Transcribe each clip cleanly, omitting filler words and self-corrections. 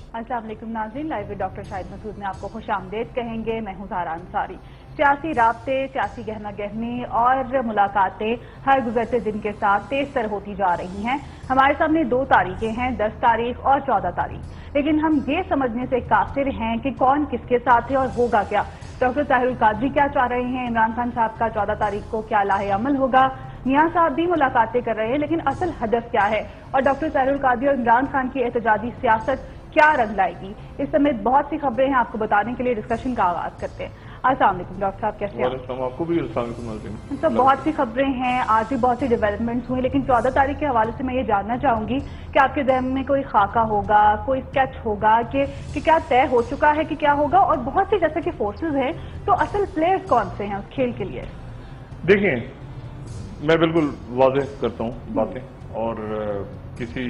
अस्सलाम वालेकुम नाज़रीन, live with doctor Shahid Masood में आपको खुश आमदेद कहेंगे। मैं हूं ज़ारा अंसारी। सियासी राब्ते, सियासी गहमा गहमी और मुलाकातें हर गुजरते दिन के साथ तेज तर होती जा रही हैं। हमारे सामने 2 तारीखें हैं, 10 तारीख और 14 तारीख, लेकिन हम ये समझने से कासिर हैं कि कौन किसके साथ है और होगा क्या। डॉक्टर ताहिरुल कादरी क्या चाह रहे हैं, इमरान खान साहब का 14 तारीख को क्या लाहे अमल होगा, मियां साहब भी मुलाकातें कर रहे हैं, लेकिन असल हदफ क्या है और डॉक्टर ताहिरुल कादरी और इमरान खान की एहतजाजी सियासत क्या रंग लाएगी। इस समेत बहुत सी खबरें हैं, आपको बताने के लिए डिस्कशन का आगाज करते हैं। अस्सलाम वालेकुम डॉक्टर साहब, कैसे हैं? आपको भी अस्सलाम। तो बहुत सी खबरें हैं, आज भी बहुत सी डेवलपमेंट्स हुई, लेकिन 14 तारीख के हवाले से मैं ये जानना चाहूंगी कि आपके ज़हन में कोई खाका होगा, कोई स्केच होगा कि क्या तय हो चुका है कि क्या होगा, और बहुत सी जैसे कि फोर्सेज हैं, तो असल प्लेयर्स कौन से हैं उस खेल के लिए? देखें, मैं बिल्कुल वाज़ेह करता हूँ बातें, और किसी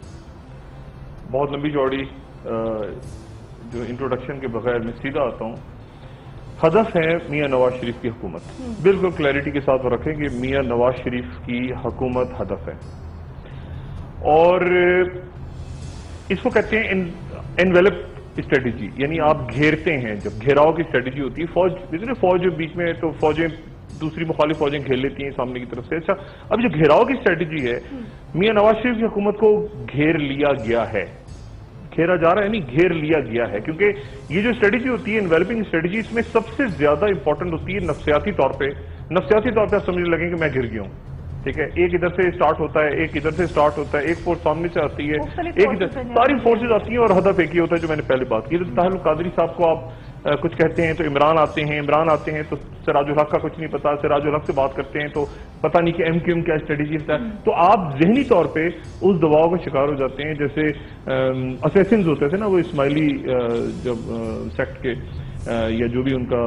बहुत लंबी चौड़ी जो इंट्रोडक्शन के बगैर मैं सीधा आता हूँ। हदफ है मियां नवाज शरीफ की हुकूमत। बिल्कुल क्लैरिटी के साथ रखें कि मियां नवाज शरीफ की हुकूमत हदफ है, और इसको कहते हैं एनवेलप स्ट्रेटेजी, यानी आप घेरते हैं। जब घेराव की स्ट्रेटेजी होती है, फौज बीच में, तो फौजें दूसरी मुखालिफ फौजें घेर लेती हैं सामने की तरफ से। अच्छा, अब जो घेराव की स्ट्रेटेजी है, मियां नवाज शरीफ की हुकूमत को घेर लिया गया है, घेरा जा रहा है, नहीं घेर लिया गया है, क्योंकि ये जो स्ट्रेटेजी होती है एनवेलपिंग स्ट्रेटेजी, इसमें सबसे ज्यादा इंपॉर्टेंट होती है नफ्सियाती तौर पे। नफ्सियाती तौर पे आप समझने लगे कि मैं घिर गया हूं, ठीक है। एक इधर से स्टार्ट होता है, एक इधर से स्टार्ट होता है, एक फोर्स सामने से आती है, एक इधर, सारी फोर्सेज आती हैं, और हदफ एक ही होता है जो मैंने पहले बात की। तो ताहिरुल कादरी साहब को आप कुछ कहते हैं तो इमरान आते हैं तो सिराजुल हक का कुछ नहीं पता, सिराजुल हक से बात करते हैं तो पता नहीं कि एमक्यूएम क्या स्ट्रेटेजी है। तो आप जहनी तौर पे उस दबाव का शिकार हो जाते हैं, जैसे असैसिन्स होते थे ना, वो इस्माइली जब सेक्ट के या जो भी उनका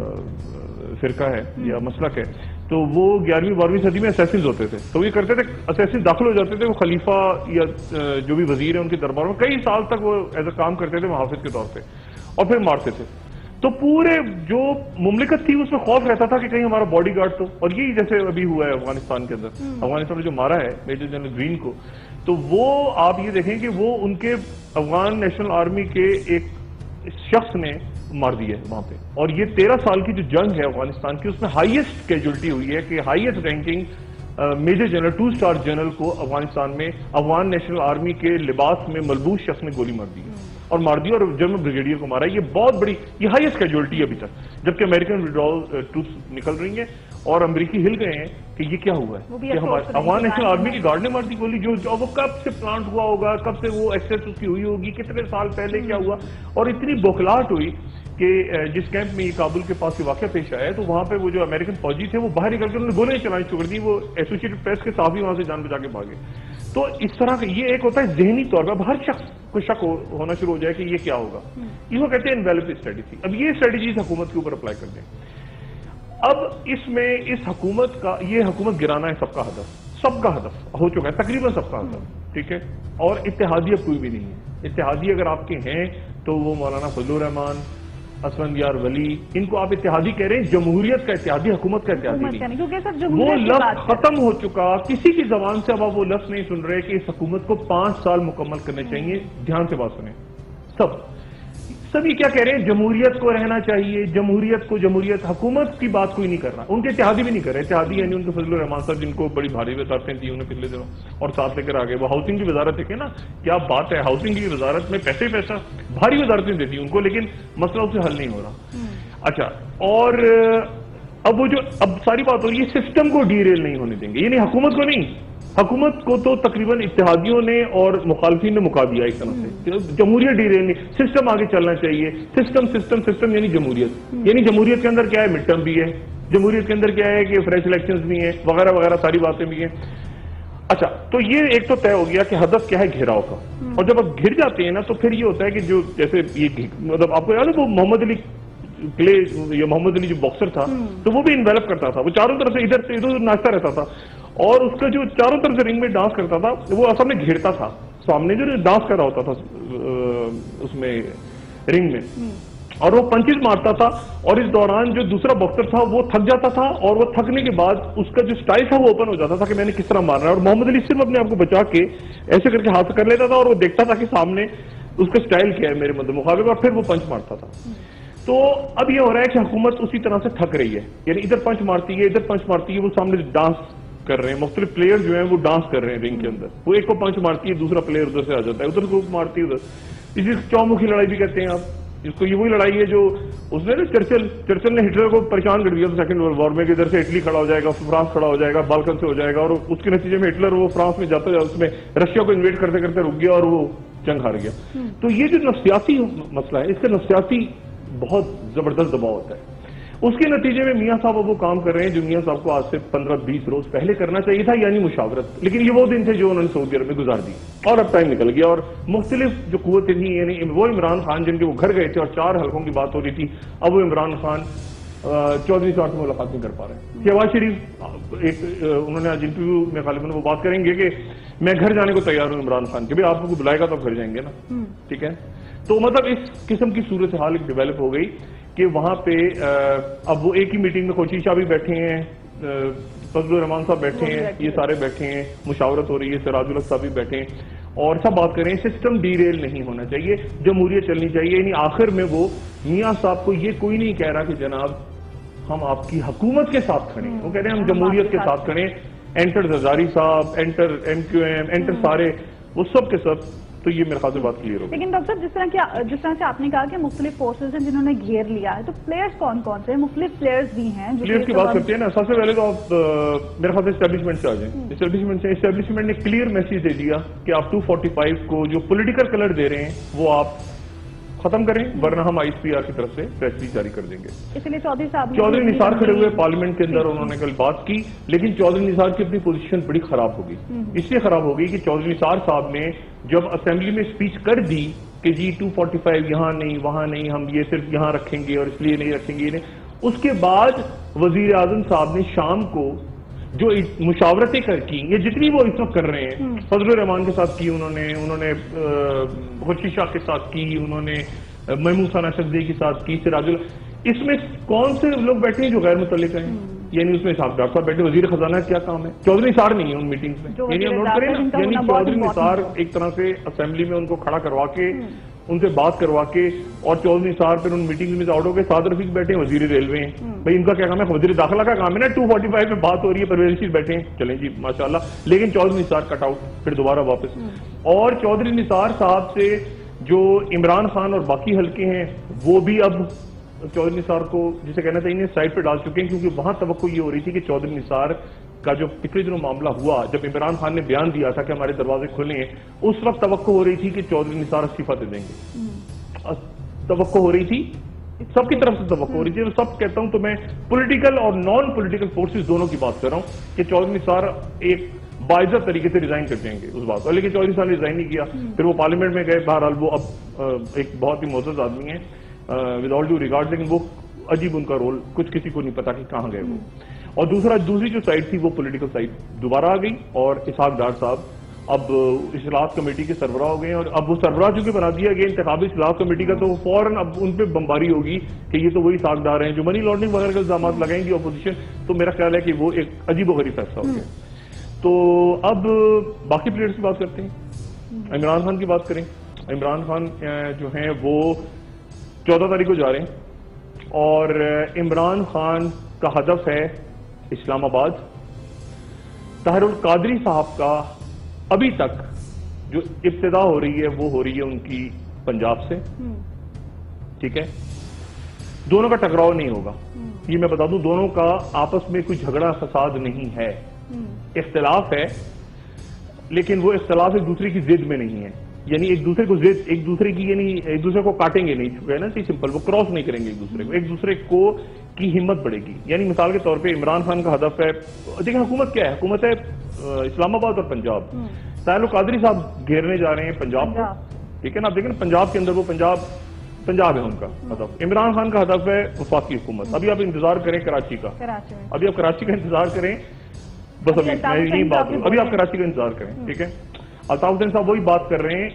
फिरका है या मसलक है, तो वो 11वीं 12वीं सदी में असैसिन्स होते थे। तो ये करते थे, असैसिन दाखिल हो जाते थे, वो खलीफा या जो भी वजीर है उनके दरबार में कई साल तक वो एज अ काम करते थे मुहाफिज के तौर पे, और फिर मारते थे। तो पूरे जो मुमलिकत थी उसमें खौफ रहता था कि कहीं हमारा बॉडी गार्ड तो, और यही जैसे अभी हुआ है अफगानिस्तान के अंदर। अफगानिस्तान में जो मारा है मेजर जनरल ग्रीन को, तो वो आप ये देखें कि वो उनके अफगान नेशनल आर्मी के एक शख्स ने मार दिया है वहां पे। और ये 13 साल की जो जंग है अफगानिस्तान की, उसमें हाईएस्ट कैजुअलिटी हुई है कि highest ranking major general 2 star general को अफगानिस्तान में अफगान नेशनल आर्मी के लिबास में मलबूस शख्स ने गोली मार दी और जर्मन ब्रिगेडियर को मारा। ये बहुत बड़ी, ये हाईएस्ट कैजुअलिटी अभी तक, जबकि अमेरिकन विड्रॉल ट्रूप्स निकल रही हैं और अमेरिकी हिल गए हैं कि ये क्या हुआ है कि हमारे अफगान नेशनल आर्मी की गार्ड ने मार दी गोली, जो वो कब से प्लांट हुआ होगा, कब से वो एक्सेस उसकी हुई होगी, कितने साल पहले क्या हुआ। और इतनी बौखलाहट हुई कि जिस कैंप में ये काबुल के पास ये वाकया पेश आया है, तो वहां पे वो जो अमेरिकन फौजी थे वो बाहर निकल के उन्होंने गोलियां चलानी शुरू कर दी। वो एसोसिएटेड प्रेस के साथ भी वहां से जान बचा के भागे। तो इस तरह का ये एक होता है जहनी तौर पर, हर शख्स को शक होना शुरू हो जाए कि ये क्या होगा। इसको कहते हैं एनवेलप स्ट्रेटेजी। अब ये स्ट्रेटेजी हुकूमत के ऊपर अप्लाई कर दें। अब इसमें इस हुकूमत का, ये हुकूमत गिराना है सबका हदफ हो चुका है, तकरीबन सबका हदफ, ठीक है। और इत्तेहादी अब कोई भी नहीं है। इत्तेहादी अगर आपके हैं तो वो मौलाना फजलुर रहमान, असफंदियार वली, इनको आप इत्तेहादी कह रहे हैं। जमहूरियत का इत्तेहादी, हुकूमत का इत्तेहादी नहीं, वो लफ्ज खत्म हो चुका। किसी की जबान से अब आप वो लफ्ज नहीं सुन रहे कि इस हुकूमत को 5 साल मुकम्मल करने चाहिए। ध्यान से बात सुने, सभी क्या कह रहे हैं, जमहूरियत को रहना चाहिए, जमहूरियत। हुकूमत की बात कोई नहीं कर रहा, उनके इत्तेहादी भी नहीं कर रहे। इत्तेहादी यानी उनके फजलुर रहमान साहब, जिनको बड़ी भारी वजारतें थी उन्हें पिछले दिनों, और साथ लेकर आ गए। वो हाउसिंग की वजारत देखे ना, क्या बात है, हाउसिंग की वजारत में पैसा भारी वजारतें देती उनको, लेकिन मसला उससे हल नहीं हो रहा। अच्छा, और अब वो जो अब सारी बात हो रही है, सिस्टम को डीरेल नहीं होने देंगे, यानी हुकूमत को नहीं, हुकूमत को तो तकरीबन इत्तेहादियों ने और मुखालफिन ने मुका दिया एक तरह से। जमहूरियत डीरेल नहीं, सिस्टम आगे चलना चाहिए। सिस्टम यानी जमहूरियत के अंदर क्या है, मिड टर्म भी है, जमहूरियत के अंदर क्या है कि फ्रेश इलेक्शंस भी हैं, वगैरह वगैरह सारी बातें भी हैं। अच्छा, तो ये एक तो तय हो गया कि हदफ क्या है, घेराव का। और जब आप घिर जाते हैं ना, तो फिर ये होता है कि जो जैसे ये मतलब आपको याद है वो मोहम्मद अली क्ले या मोहम्मद अली जो बॉक्सर था, तो वो भी इन्वेलप करता था, वो चारों तरफ से इधर से इधर नाचता रहता था, और उसका जो चारों तरफ से रिंग में डांस करता था, वो असल में घेरता था, सामने जो डांस कर रहा होता था उसमें रिंग में, और वो पंचेस मारता था। और इस दौरान जो दूसरा बॉक्सर था वो थक जाता था, और वो थकने के बाद उसका जो स्टाइल था वो ओपन हो जाता था कि मैंने किस तरह मारना है। और मोहम्मद अली सिर्फ अपने आप को बचा के ऐसे करके हाथ कर लेता था, और वो देखता था कि सामने اس کا سٹائل کیا ہے میرے مد مقابلے اور پھر وہ پنچ مارتا تھا. تو اب یہ ہو رہا ہے کہ حکومت اسی طرح سے تھک رہی ہے, یعنی ادھر پنچ مارتی ہے ادھر پنچ مارتی ہے, وہ سامنے ڈانس کر رہے ہیں, مختلف پلیئر جو ہیں وہ ڈانس کر رہے ہیں رنگ کے اندر, وہ ایک کو پنچ مارتی ہے دوسرا پلیئر ادھر سے آ جاتا ہے, ادھر کو مارتی ہے ادھر, اسی چومکھی لڑائی بھی کہتے ہیں آپ اس کو. یہ وہی لڑائی ہے جو اس نے نا چرچل نے ہٹلر کو پریشان کر دیا تھا سیکنڈ ورلڈ وار میں, کہ ادھر سے اٹلی کھڑا ہو جائے گا, فرانس کھڑا ہو جائے گا, بالکن سے ہو جائے گا, اور اس کے نتیجے میں ہٹلر وہ فرانس میں جاتا ہے, اس میں رشیا کو انویٹ کرتے کرتے رک گیا اور وہ جنگ ہار گیا. تو یہ جو نفسیاتی مسئلہ ہے, اس کا نفسیاتی بہت زبردست دباؤ ہوتا ہے. اس کے نتیجے میں میاں صاحب اب وہ کام کر رہے ہیں جو میاں صاحب کو آج سے 15-20 روز پہلے کرنا چاہیے تھا, یعنی مشاورت. لیکن یہ وہ دن تھے جو انہوں نے سعودی عرب میں گزار دی, اور اب ٹائم نکل گیا, اور مختلف جو قوتیں تھیں, یعنی وہ عمران خان جن کے وہ گھر گئے تھے اور 4 حلقوں کی بات ہو رہی تھی, اب وہ عمران خان چودھری صاحب سے ملاقات نہیں کر پا رہے ہیں. شہباز شریف ایک انہوں نے آج انٹرویو میں غالباً وہ بات کریں گے کہ میں گھر جانے کو تیار ہوں عمران خان کے, بھائی آپ کو بلائے گا تو گھر جائیں گے نا, ٹھیک ہے. تو مطلب اس قسم کی صورتحال ایک ڈیولپ ہو گئی کہ وہاں پہ اب وہ ایک ہی میٹنگ میں کوچی شاہ بھی بیٹھے ہیں, فضل الرحمان صاحب بیٹھے ہیں, یہ سارے بیٹھے ہیں, مشاورت ہو رہی ہے, سراج الحق صاحب بھی بیٹھے ہیں, اور سب بات کریں. سسٹم ڈی ریل نہیں ہونا چاہیے, جمہوریت چلنی چاہیے. یعنی آخر میں وہ میاں صاحب کو یہ کوئی نہیں کہہ رہا کہ جناب ہم آپ کی حکومت کے ساتھ کھڑے ہیں, وہ کہہ رہے ہیں ہم جمہوریت کے ساتھ کھڑے ہیں. انٹر زرداری صاحب, enter M Q M, enter سارے, وہ سب کے سب. تو یہ میرے خیال سے بات کلیئر ہوگی. لیکن ڈاکٹر صاحب جس طرح سے آپ نے کہا کہ مختلف فورسز ہیں جنہوں نے گھیر لیا ہے, تو پلیئرز کون کون سے ہیں؟ مختلف پلیئرز بھی ہیں. پلیئرز کی بات کرتے ہیں نا, سب سے پہلے تو آپ میرے خیال سے اسٹیبلشمنٹ سے آ جائیں. اسٹیبلشمنٹ نے کلیئر میسج دے دیا کہ آپ 245 کو جو پولیٹیکل کلر دے رہے ہیں وہ آپ ختم کریں, ورنہ ہم آئی پی آر کی طرف سے فیصلے جاری کر دیں گے. اس لیے چودھری نثار کھڑے ہوئے پارلیمنٹ کے اندر, انہوں نے کل بات کی, لیکن چودھری نثار کی اپنی پوزیشن بڑی خراب ہوگی. اس لیے خراب ہوگی کہ چودھری نثار صاحب نے جب اسمبلی میں اسپیچ کر دی کہ جی 245 یہاں نہیں وہاں نہیں, ہم یہ صرف یہاں رکھیں گے اور اس لیے نہیں رکھیں گے, اس کے بعد وزیر اعظم صاحب نے شام کو جو مشاورتیں کی, یہ جتنی وہ اس وقت کر رہے ہیں, فضل الرحمان کے ساتھ کی انہوں نے خورشید شاہ کے ساتھ کی, انہوں نے محمود ثنا شفیع کے ساتھ کی, سراج اس میں کون سے لوگ بیٹھے ہیں جو غیر متعلق ہیں؟ یعنی اس میں ڈاکٹر صاحب بیٹھے, وزیر خزانہ کیا کام ہے؟ چودھری نثار نہیں ہے ان میٹنگز میں. یعنی ہم نوٹ کریں نا, یعنی چودھری نثار ایک طرح سے اسمبلی میں ان کو کھڑا کروا کے, ان سے بات کروا کے, اور چودھری نثار پھر ان میٹنگ میں آؤٹ ہو کے سعد رفیق بیٹھے ہیں, وزیر ریلوے ہیں. بھائی ان کا کیا کام ہے؟ وزیر داخلہ کا کام ہے نا. 245 میں بات ہو رہی ہے, پرویز رشید بیٹھے ہیں, چلیں جی ماشاءاللہ. لیکن چودھری نثار کٹ آؤٹ, پھر دوبارہ واپس. اور چودھری نثار صاحب سے جو عمران خان اور باقی حلقے ہیں وہ بھی اب چودھری نثار کو جسے کہنا چاہیے سائڈ پہ ڈال چکے ہیں, کیونکہ وہاں توقع یہ ہو رہی تھی کہ چودھری نثار کا جو پچھلے دنوں معاملہ ہوا, جب عمران خان نے بیان دیا تھا کہ ہمارے دروازے کھلے ہیں, اس وقت توقع ہو رہی تھی کہ چودھری نثار استعفیٰ دے دیں گے. توقع ہو رہی تھی, سب کی طرف سے توقع ہو رہی تھی. سب کہتا ہوں تو میں پولیٹیکل اور نان پولیٹیکل فورسز دونوں کی بات کر رہا ہوں کہ چودھری نثار ایک باعزت طریقے سے ریزائن کر جائیں گے اس بات پر, لیکن چودھری نثار نے ریزائن نہیں کیا. پھر وہ پارلیمنٹ میں گئے, بہرحال وہ اب ایک بہت ہی معزز آدمی ہیں ود آل ڈیو ریگارڈ, لیکن وہ عجیب ان کا رول کچھ کسی کو نہیں پتا کہ کہاں گئے وہ. اور دوسری جو سائڈ تھی وہ پولیٹیکل سائڈ دوبارہ آ گئی, اور اسحاق ڈار صاحب اب اصلاحات کمیٹی کے سربراہ ہو گئے ہیں, اور اب وہ سربراہ چونکہ بنا دیا گیا انتخابی اصلاحات کمیٹی کا, تو فوراً اب ان پہ بمباری ہوگی کہ یہ تو وہی اسحاق ڈار ہیں جو منی لانڈرنگ وغیرہ کے الزامات لگائیں گی اپوزیشن. تو میرا خیال ہے کہ وہ ایک عجیب و غریب فیصلہ ہو گیا. تو اب باقی پلیئرز کی بات کرتے ہیں, عمران خان کی بات کریں. عمران خان جو ہیں وہ 14 تاریخ کو جا رہے ہیں, اور عمران خان کا ہدف ہے اسلام آباد. طاہر القادری صاحب کا ابھی تک جو ابتدا ہو رہی ہے وہ ہو رہی ہے ان کی پنجاب سے, ٹھیک ہے. دونوں کا ٹکراؤ نہیں ہوگا, یہ میں بتا دوں, دونوں کا آپس میں کوئی جھگڑا فساد نہیں ہے, اختلاف ہے, لیکن وہ اختلاف ایک دوسرے کی ضد میں نہیں ہے. یعنی ایک دوسرے کو ضد, ایک دوسرے کی, یعنی ایک دوسرے کو کاٹیں گے نہیں, ہے نا سمپل, وہ کراس نہیں کریں گے ایک دوسرے کو, ایک دوسرے کو کی ہمت بڑھے گی. یعنی مثال کے طور پہ عمران خان کا ہدف ہے, دیکھیں حکومت کیا ہے, حکومت ہے اسلام آباد اور پنجاب. طاہر القادری صاحب گھیرنے جا رہے ہیں پنجاب کو, ٹھیک ہے نا. آپ دیکھیں نا پنجاب کے اندر وہ پنجاب ہے ان کا ہدف. عمران خان کا ہدف ہے وفاقی حکومت. ابھی آپ انتظار کریں کراچی کا, ابھی آپ کراچی کا انتظار کریں, بس ابھی میں یہی بات کروں, ابھی آپ کراچی کا انتظار کریں, ٹھیک ہے. الطاف حسین صاحب وہی بات کر رہے ہیں,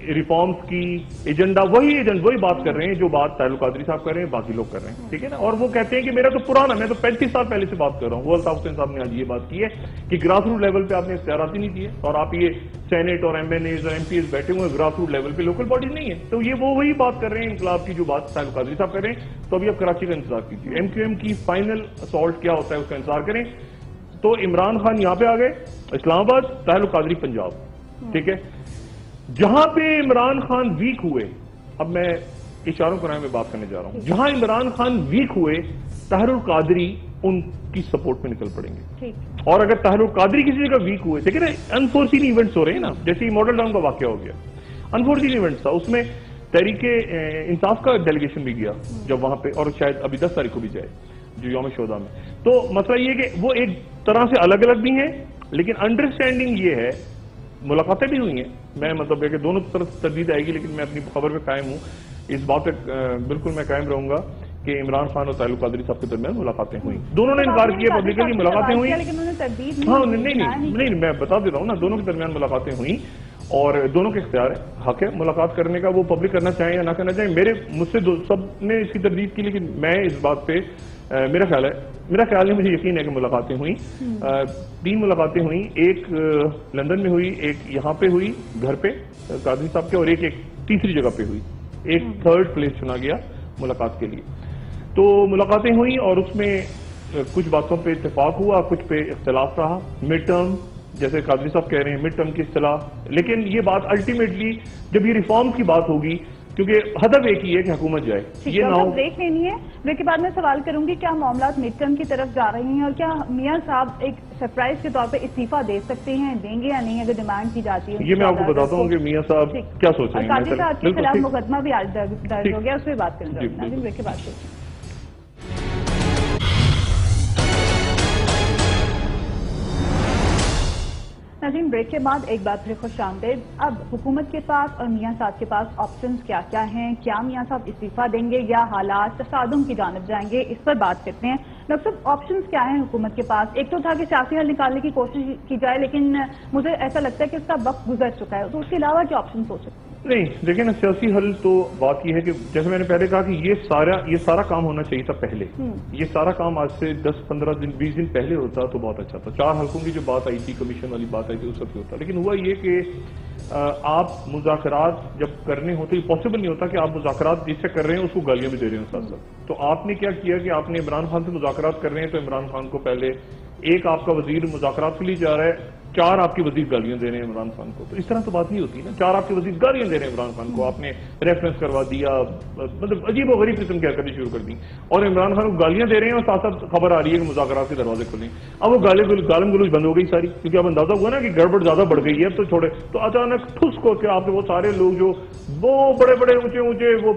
ریفارمز کی ایجنڈا وہی بات کر رہے ہیں جو بات طاہر القادری صاحب کر رہے ہیں، باقی لوگ کر رہے ہیں، ٹھیک ہے نا. اور وہ کہتے ہیں کہ میرا تو پرانا، میں تو 35 سال پہلے سے بات کر رہا ہوں. وہ الطاف حسین صاحب نے آج یہ بات کی ہے کہ گراس روٹ لیول پہ آپ نے اختیارات ہی نہیں دیے، اور آپ یہ سینیٹ اور ایم این ایز اور ایم پی ایز بیٹھے ہوئے گراس روٹ لیول پہ، لوکل باڈیز نہیں ہے. تو یہ وہی بات کر رہے ہیں انقلاب کی جو بات طاہر القادری صاحب کر رہے ہیں. تو ابھی آپ کراچی کا انتظار کیجیے، ایم کیو ایم کی فائنل اسالٹ کیا ہوتا ہے اس کا انتظار کریں. تو عمران خان یہاں پہ آ گئے اسلام آباد، طاہر القادری پنجاب، ٹھیک ہے. جہاں پہ عمران خان ویک ہوئے، اب میں اشاروں قرآن میں بات کرنے جا رہا ہوں، جہاں عمران خان ویک ہوئے طاہر القادری ان کی سپورٹ میں نکل پڑیں گے. اور اگر طاہر القادری کسی جگہ ویک ہوئے، دیکھیں نا انفورسین ایونٹس ہو رہے ہیں نا، جیسے ماڈل ٹاؤن کا واقعہ ہو گیا، انفورسین ایونٹس تھا، اس میں تحریک انصاف کا ڈیلیگیشن بھی گیا جب وہاں پہ، اور شاید ابھی 10 تاریخ کو بھی جائے جو یوم شہداء میں. تو مسئلہ یہ کہ وہ ایک طرح سے الگ الگ بھی ہیں، لیکن انڈرسٹینڈنگ یہ ہے، ملاقاتیں بھی ہوئی ہیں. میں مطلب ہے کہ دونوں طرف تردید آئے گی، لیکن میں اپنی خبر پہ قائم ہوں، اس بات پہ بالکل میں قائم رہوں گا کہ عمران خان اور طاہر القادری صاحب کے درمیان ملاقاتیں ہوئیں. دونوں نے انکار کیا پبلکلی، ملاقاتیں ہوئیں. ہاں نہیں میں بتا دے رہا ہوں نا، دونوں کے درمیان ملاقاتیں ہوئیں اور دونوں کے اختیار ہے، حق ہے ملاقات کرنے کا، وہ پبلک کرنا چاہیں یا نہ کرنا چاہیں. مجھ سے سب نے اس کی تردید کی، لیکن میں اس بات پہ میرا خیال ہے مجھے یقین ہے کہ ملاقاتیں ہوئیں. 3 ملاقاتیں ہوئیں، ایک لندن میں ہوئی، ایک یہاں پہ ہوئی گھر پہ قادری صاحب کے، اور ایک تیسری جگہ پہ ہوئی، ایک 3rd پلیس چنا گیا ملاقات کے لیے. تو ملاقاتیں ہوئیں اور اس میں کچھ باتوں پہ اتفاق ہوا، کچھ پہ اختلاف رہا. مڈ ٹرم، جیسے قادری صاحب کہہ رہے ہیں، مڈ ٹرم کی اصطلاح، لیکن یہ بات الٹیمیٹلی جب یہ ریفارم کی بات ہوگی، کیونکہ ہدف ایک ہی ہے کہ حکومت جائے. یہ نہ ہو بریک لینی ہے، بریک کے بعد میں سوال کروں گی کیا معاملات مڈ ٹرم کی طرف جا رہے ہیں، اور کیا میاں صاحب ایک سرپرائز کے طور پہ استعفیٰ دے سکتے ہیں، دیں گے یا نہیں اگر ڈیمانڈ کی جاتی ہے؟ یہ میں آپ کو بتاتا ہوں کہ میاں صاحب کیا سوچ رہے ہیں. قادری صاحب کے خلاف مقدمہ بھی آج درج ہو گیا، اس پہ بات کریں گے. بریک کے بعد ناظرین، بریک کے بعد ایک بار پھر خوش آمدید. اب حکومت کے پاس اور میاں صاحب کے پاس آپشنز کیا کیا ہیں؟ کیا میاں صاحب استعفیٰ دیں گے یا حالات تصادم کی جانب جائیں گے؟ اس پر بات کرتے ہیں. ڈاکٹر صاحب، آپشنز کیا ہیں حکومت کے پاس؟ ایک تو تھا کہ سیاسی حل نکالنے کی کوشش کی جائے، لیکن مجھے ایسا لگتا ہے کہ اس کا وقت گزر چکا ہے. تو اس کے علاوہ کیا آپشنز ہو سکتے ہیں؟ نہیں دیکھیں نا، سیاسی حل تو بات یہ ہے کہ جیسے میں نے پہلے کہا کہ یہ سارا کام ہونا چاہیے تھا پہلے. یہ سارا کام آج سے 10-15 دن 20 دن پہلے ہوتا تو بہت اچھا تھا. 4 حلقوں کی جو بات آئی تھی، کمیشن والی بات آئی تھی، اس وقت ہوتا. لیکن ہوا یہ کہ آپ مذاکرات جب کرنے ہوتے، یہ پاسبل نہیں ہوتا کہ آپ مذاکرات جس سے کر رہے ہیں اس کو گالیاں بھی دے رہے ہیں ساتھ ساتھ. تو آپ نے کیا کیا کہ آپ نے عمران خان سے مذاکرات کر رہے ہیں، تو عمران خان کو پہلے ایک آپ کا وزیر مذاکرات کے لیے جا رہا ہے، 4 آپ کے وزیر گالیاں دے رہے ہیں عمران خان کو. تو اس طرح تو بات نہیں ہوتی نا. 4 آپ کے وزیر گالیاں دے رہے ہیں عمران خان کو، آپ نے ریفرنس کروا دیا، مطلب عجیب و غریب قسم کی حرکتیں شروع کر دی، اور عمران خان کو گالیاں دے رہے ہیں اور ساتھ ساتھ خبر آ رہی ہے کہ مذاکرات کے دروازے کھلیں. اب وہ گالم گلوچ بند ہو گئی ساری، کیونکہ اب اندازہ ہوا نا کہ گڑبڑ زیادہ بڑھ گئی ہے. تو چھوڑے تو اچانک ٹھس کو کہ آپ کے وہ سارے لوگ جو وہ بڑے بڑے اونچے وہ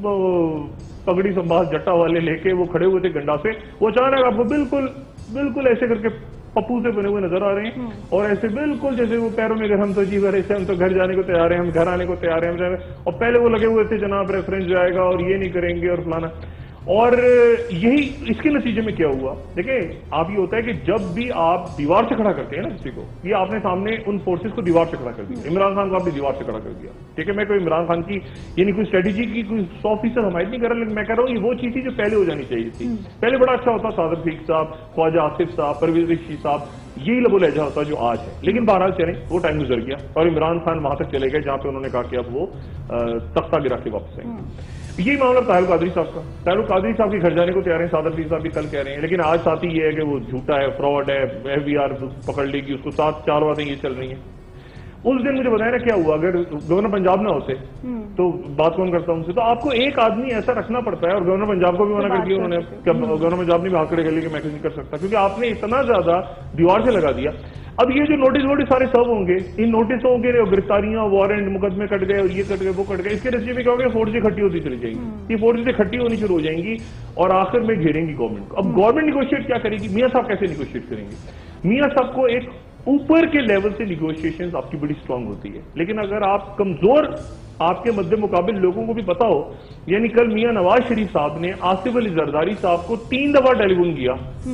پگڑی سمبھاس جٹا والے لے کے وہ کھڑے ہوئے تھے گنڈا سے، وہ اچانک آپ کو بالکل ایسے کر کے پپو سے بنے ہوئے نظر آ رہے ہیں، اور ایسے بالکل جیسے وہ پیروں میں اگر ہم تو جی ایسے ہم تو گھر جانے کو تیار ہیں، ہم گھر آنے کو تیار ہیں، اور پہلے وہ لگے ہوئے تھے جناب ریفرنس جائے گا اور یہ نہیں کریں گے اور فلانا. اور یہی اس کے نتیجے میں کیا ہوا؟ دیکھیں آپ یہ ہوتا ہے کہ جب بھی آپ دیوار سے کھڑا کرتے ہیں نا کسی کو، یہ آپ نے سامنے ان فورسز کو دیوار سے کھڑا کر دیا. عمران خان کو آپ نے دیوار سے کھڑا کر دیا، ٹھیک ہے. میں کوئی عمران خان کی یعنی کوئی اسٹریٹجی کی کوئی 100% حمایت نہیں کر رہا، لیکن میں کہہ رہا ہوں یہ وہ چیز تھی جو پہلے ہو جانی چاہیے تھی. پہلے بڑا اچھا ہوتا صادق رفیق صاحب، خواجہ آصف صاحب، پرویز رشید صاحب، یہی لب و لہجہ ہوتا جو آج ہے. لیکن بہرحال چلیں، وہ ٹائم گزر گیا اور عمران خان وہاں تک چلے گئے جہاں پہ انہوں نے کہا کہ اب وہ تختہ گرا کے واپس آئیں گے. یہی معاملہ طاہر القادری صاحب کا. طاہر القادری صاحب کے گھر جانے کو تیار ہیں، صادق رفیق صاحب بھی کل کہہ رہے ہیں، لیکن آج ساتھ ہی یہ ہے کہ وہ جھوٹا ہے، فراڈ ہے، FBR پکڑ لے گی اس کو. 4 باتیں یہ چل رہی ہیں. اس دن مجھے بتائیں نا کیا ہوا، اگر گورنر پنجاب نہ ہوتے تو بات کون کرتا ان سے؟ تو آپ کو ایک آدمی ایسا رکھنا پڑتا ہے، اور گورنر پنجاب کو بھی منع کر دیا انہوں نے، گورنر پنجاب نے بھی ہاتھ کھڑے کر لیا کہ میں کچھ نہیں کر سکتا، کیونکہ آپ نے اتنا زیادہ دیوار سے لگا دیا. اب یہ جو نوٹس سارے سرو ہوں گے، ان نوٹسوں کے گرفتاریاں، وارنٹ، مقدمے کٹ گئے اور یہ کٹ گئے وہ کٹ گئے، اس کے نتیجے میں کیا ہوگا؟ فورسیں اکٹھی ہوتی چلی جائیں گی. یہ فورسیں اکٹھی ہونی شروع ہو جائیں گی اور آخر میں گھیریں گی گورنمنٹ کو. اب گورنمنٹ نیگوشیٹ کیا کرے گی؟ میاں صاحب کیسے نیگوشیٹ کریں گے؟ میاں صاحب کو ایک اوپر کے لیول سے نیگوشیشن آپ کی بڑی سٹرونگ ہوتی ہے، لیکن اگر آپ کمزور، آپ کے مد مقابل لوگوں کو بھی پتا ہو، یعنی کل میاں نواز شریف صاحب نے آصف علی زرداری صاحب کو 3 دفعہ ٹیلی فون کیا،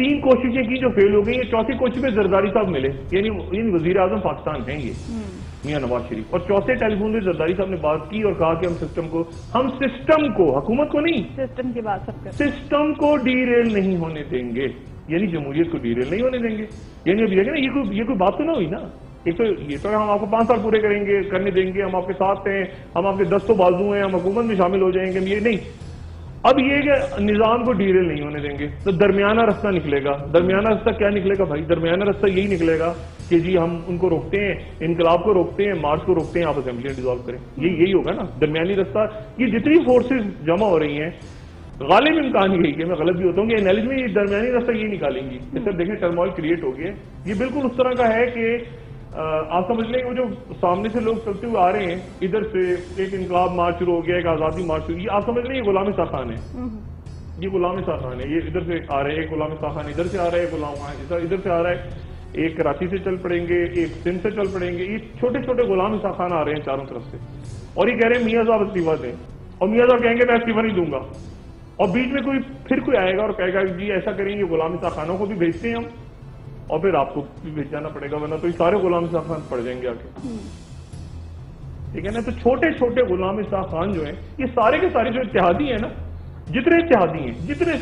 3 کوششیں کی جو فیل ہو گئی ہیں، چوتھی کوشش میں زرداری صاحب ملے، یعنی وزیر اعظم پاکستان ہیں یہ میاں نواز شریف، اور چوتھے ٹیلی فون میں زرداری صاحب نے بات کی اور کہا کہ ہم سسٹم کو حکومت کو نہیں، سسٹم کی بات سب کرتے ہیں، سسٹم کو ڈی ریل نہیں ہونے دیں گے، یعنی جمہوریت کو ڈی ریل نہیں ہونے دیں گے. یعنی اب دیکھیں نا یہ کوئی بات تو نہ ہوئی نا. ایک تو یہ تو ہم آپ کو 5 سال پورے کرنے دیں گے، ہم آپ کے ساتھ ہیں، ہم آپ کے دست و بازو ہیں، ہم حکومت میں شامل ہو جائیں گے، ہم یہ نہیں. اب یہ کہ نظام کو ڈی ریل نہیں ہونے دیں گے تو درمیانہ رستہ نکلے گا. درمیانہ رستہ کیا نکلے گا بھائی؟ درمیانہ رستہ یہی نکلے گا کہ جی ہم ان کو روکتے ہیں، انقلاب کو روکتے ہیں، مارچ کو روکتے ہیں، آپ اسمبلیاں ڈیزالو کریں. یہی ہوگا نا درمیانی رستہ. یہ جتنی فورسز جمع ہو رہی ہیں، غالب امکان یہی کہ میں غلط بھی ہوتا ہوں کہ انالیز میں یہ درمیانی راستہ یہ نکالیں گی. سر دیکھیں ٹرموائل کریٹ ہو گیا. یہ بالکل اس طرح کا ہے کہ آپ سمجھ لیں وہ جو سامنے سے لوگ چلتے ہوئے آ رہے ہیں، ادھر سے ایک انقلاب مارچ شروع ہو گیا، ایک آزادی مارچ شروع. یہ آپ سمجھ لیں یہ غلام شاہ خان ہے، یہ غلام شاہ خان ہے. یہ ادھر سے آ رہے ہیں، ایک غلام شاہ خان ادھر سے آ رہا ہے، ایک غلام خان ادھر سے آ رہا ہے، ایک کراچی سے چل پڑیں گے، ایک سندھ سے چل پڑیں گے. یہ چھوٹے چھوٹے غلام شاہ خان آ رہے ہیں چاروں طرف سے، اور یہ کہہ رہے ہیں میاں صاحب استعفیٰ دیں، اور میاں صاحب کہیں گے میں استعفیٰ نہیں دوں گا. اور بیچ میں کوئی آئے گا اور کہے گا جی ایسا کریں گے، غلام شاہ خانوں کو بھی بھیجتے ہیں ہم، اور پھر آپ کو بھی بھیج جانا پڑے گا، ورنہ تو یہ سارے غلام شاہ خان پڑ جائیں گے آ کے. ٹھیک ہے نا. تو چھوٹے چھوٹے غلام شاہ خان جو ہیں، یہ سارے کے سارے جو اتحادی ہیں نا، جتنے اتحادی ہیں،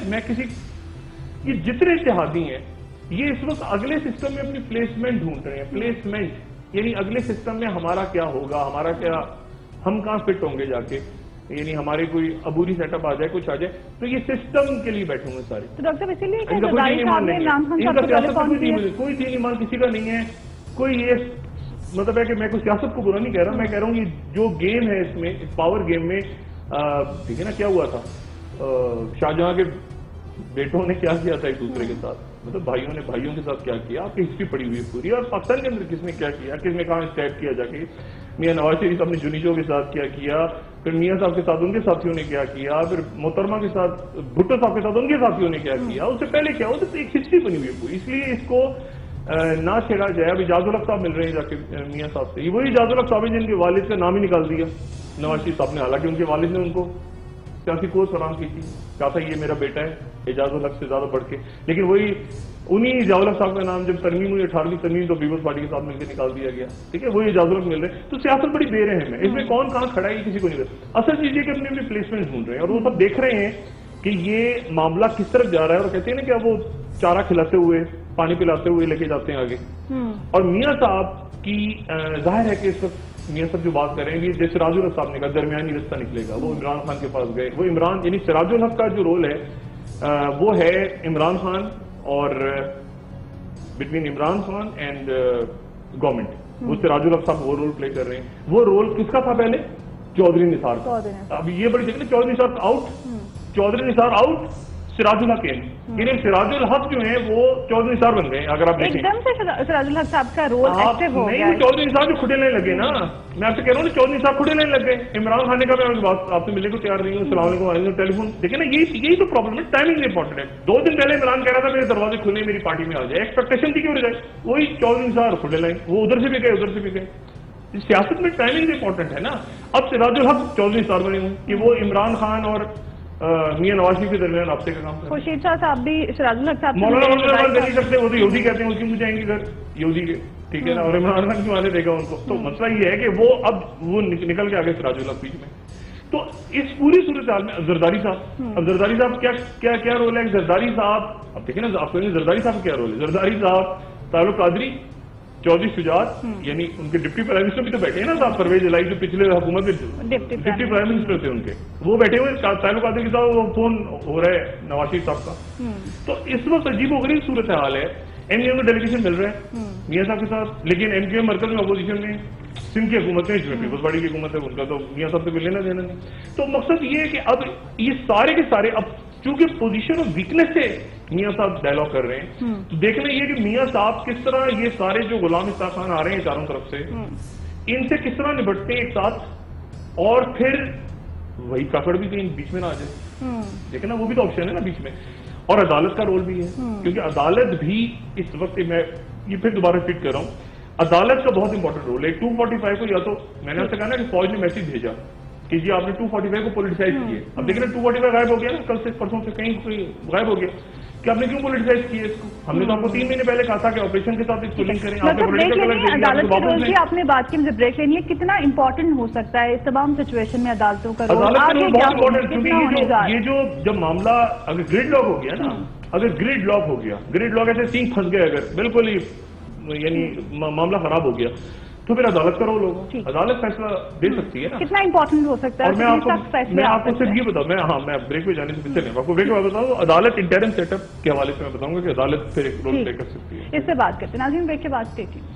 یہ جتنے اتحادی ہیں، یہ اس وقت اگلے سسٹم میں اپنی پلیسمنٹ ڈھونڈ رہے ہیں. پلیسمنٹ یعنی اگلے سسٹم میں ہمارا کیا ہوگا، ہمارا کیا، ہم کہاں فٹ ہوں گے جا کے، یعنی ہمارے کوئی عبوری سیٹ اپ آ جائے، کچھ آ جائے. تو یہ سسٹم کے لیے بیٹھے ہوئے سارے. تو ڈاکٹر صاحب اسی لیے کوئی دین ایمان کسی کا نہیں ہے. کوئی یہ مطلب ہے کہ میں کوئی سیاست کو برا نہیں کہہ رہا، میں کہہ رہا ہوں یہ جو گیم ہے اس میں، اس پاور گیم میں، ٹھیک ہے نا، کیا ہوا تھا شاہجہاں کے بیٹوں نے کیا کیا تھا ایک دوسرے کے ساتھ، مطلب بھائیوں نے بھائیوں کے ساتھ کیا کیا. آپ کی ہسٹری پڑی ہوئی ہے پوری، اور پاکستان کے اندر کس نے کیا کیا، کس نے کہاں اسٹیپ کیا جا کے. میاں نواز شریف صاحب نے جنیجو کے ساتھ کیا کیا، پھر میاں صاحب کے ساتھ ان کے ساتھیوں نے کیا کیا، پھر محترمہ کے ساتھ بھٹو صاحب کے ساتھ ان کے ساتھیوں نے کیا کیا، اس سے پہلے کیا، اس سے ایک ہسٹری بنی ہوئی ہے پوری. اس لیے اس کو نہ چھیڑا جائے. اب اجاز الحق صاحب مل رہے ہیں جا کے میاں صاحب سے، یہ وہی اجاز الحق صاحب ہیں جن کے والد کا نام ہی نکال دیا نواز شریف صاحب نے، حالانکہ ان کے والد نے ان کو سیاسی کوس فراہم کی تھی، کہا تھا یہ میرا بیٹا ہے اجاز الحق سے زیادہ بڑھ کے. لیکن وہی انہی اجاز الحق صاحب کا نام جب ترمیم ہوئی 18ویں ترمیم تو پیپلز پارٹی کے ساتھ مل کے نکال دیا گیا. ٹھیک ہے، وہی اجاز الحق مل رہے ہیں. تو سیاست بڑی بے رحم ہے، اس میں کون کہاں کھڑا ہے یہ کسی کو نہیں پتا. اصل چیز یہ کہ اپنے پلیسمنٹ ڈھونڈ رہے ہیں، اور وہ سب دیکھ رہے ہیں کہ یہ معاملہ کس طرف جا رہا ہے. اور کہتے ہیں نا کہ وہ چارہ کھلاتے ہوئے، پانی پلاتے ہوئے لے کے جاتے ہیں آگے. اور میاں صاحب کی ظاہر ہے کہ اس وقت میاں صاحب جو بات کر رہے ہیں کہ جیسے سراج الحق صاحب نے کہا درمیانی رستہ نکلے گا، وہ عمران خان کے پاس گئے. وہ عمران یعنی سراج الحق کا جو رول ہے وہ ہے عمران خان اور between Imran Khan and government. وہ سراج الحق صاحب وہ رول پلے کر رہے ہیں. وہ رول کس کا تھا پہلے؟ چودھری نثار کا. اب یہ بڑی دیکھ لیں، Chaudhry Nisar out, Chaudhry Nisar out, Siraj ul-Haq in. یعنی سراج الحق جو ہیں وہ چودھری نثار بن گئے. اگر آپ دیکھیں ایک دم سے سراج الحق صاحب کا رول ایکٹیو ہو گیا. نہیں، چودھری نثار جو کھڑے لینے لگے نا، میں آپ سے کہہ رہا ہوں چودھری نثار کھڑے لینے لگ گئے. عمران خان نے کہا میں بات آپ سے ملنے کو تیار نہیں ہوں، السلام علیکم، ٹیلی فون. دیکھیں نا یہی تو پرابلم ہے. ٹائمنگ امپورٹنٹ ہے. 2 دن پہلے عمران کہہ رہا تھا میرے دروازے کھلے میری پارٹی میں آ جائے، ایکسپیکٹیشن تھی کہ ہو جائے. وہی چودھری نثار کھڑے لائیں، وہ ادھر سے بھی گئے ادھر سے بھی گئے. سیاست میں ٹائمنگ امپورٹنٹ ہے نا. اب سراج الحق چودھری نثار بنے ہوئے کہ وہ عمران خان اور میاں نواز شریف کے درمیان رابطے کا کام کرتے ہیں. خورشید شاہ صاحب بھی سراج الحق صاحب مولانا نہیں سکتے، وہ تو یہودی کہتے ہیں، اس کی مجھے جائیں گے گھر یہودی کے. ٹھیک ہے نا. اور عمران خان کیوں آنے دے گا ان کو؟ تو مسئلہ یہ ہے کہ وہ اب وہ نکل کے آگے سراج الحق بیچ میں. تو اس پوری صورتحال میں زرداری صاحب، اب زرداری صاحب کیا رول ہے؟ زرداری صاحب اب دیکھیں نا، آپ کو زرداری صاحب کیا رول ہے؟ زرداری صاحب تعلق قادری، چودھری شجاعت، یعنی ان کے ڈپٹی پرائم منسٹر بھی تو بیٹھے ہیں نا صاحب. پرویز الہی جو پچھلے حکومت میں ڈپٹی پرائم منسٹر تھے ان کے، وہ بیٹھے ہوئے. تعلق قادری کے ساتھ وہ فون ہو رہا ہے نواز شریف صاحب کا. تو اس وقت عجیب و غریب صورتحال ہے. ایم کیو ایم کا ڈیلیگیشن مل رہا ہے میاں صاحب کے ساتھ، لیکن ایم کیو ایم مرکز میں اپوزیشن میں، سندھ کی حکومت میں، جس میں پیپلز پارٹی کی حکومت ہے، ان کا تو میاں صاحب سے کوئی لینا دینا نہیں. تو مقصد یہ ہے کہ اب یہ سارے کے سارے اب چونکہ پوزیشن آف ویکنیس سے میاں صاحب ڈائلاگ کر رہے ہیں، تو دیکھنا یہ کہ میاں صاحب کس طرح یہ سارے جو غلام شاہ خان آ رہے ہیں چاروں طرف سے، ان سے کس طرح نپٹتے ہیں ایک ساتھ، اور پھر وہی کاکڑ بھی کہیں بیچ میں نہ آ جائے. دیکھیں نا وہ بھی تو آپشن ہے نا بیچ میں. اور عدالت کا رول بھی ہے، کیونکہ عدالت بھی اس وقت میں یہ پھر دوبارہ ریپیٹ کر رہا ہوں، عدالت کا بہت امپورٹنٹ رول ہے. 245 کو یا تو میں نے آپ سے کہا نا کہ فوج نے میسج بھیجا کہ جی آپ نے 245 کو پولیٹیسائز کیے. اب دیکھیں نا 245 غائب ہو گیا نا، کل سے پرسوں سے کہیں غائب ہو گیا. کہ آپ نے کیوں پولیٹیسائز کیا اس کو؟ ہم نے تو آپ کو 3 مہینے پہلے کہا تھا کہ آپریشن کے ساتھ اس کو لنک کریں. عدالت کے رول کی آپ نے بات کی, مجھے بریک لینی ہے. کتنا امپورٹنٹ ہو سکتا ہے اس تمام سچویشن میں عدالتوں کا رول؟ عدالت کا رول بہت امپورٹنٹ, کیونکہ یہ جو جب معاملہ اگر گریڈ لاک ہو گیا نا, اگر گریڈ لاک ہو گیا, گریڈ لاک ایسے سینک پھنس گئے, اگر بالکل ہی یعنی معاملہ خراب ہو گیا, تو پھر عدالت کا رول ہوگا. عدالت فیصلہ دے سکتی ہے نا. کتنا امپورٹنٹ ہو سکتا ہے؟ اور میں آپ کو صرف یہ بتاؤں, میں بریک پہ جانے سے پہلے آپ کو بریک میں بتاؤں, عدالت انٹرم سیٹ اپ کے حوالے سے میں بتاؤں گا کہ عدالت پھر ایک رول پلے کر سکتی ہے. اس سے بات کرتے ہیں ناظرین, بریک کے بعد اسٹے ٹیونڈ.